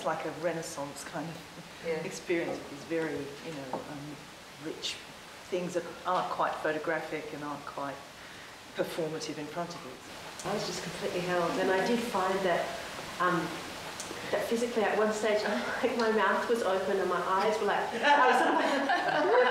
almost like a Renaissance kind of experience with these very, you know, rich things that aren't quite photographic and aren't quite performative in front of you. I was just completely held, and I did find that that physically at one stage, like my mouth was open and my eyes were like, I was sort of like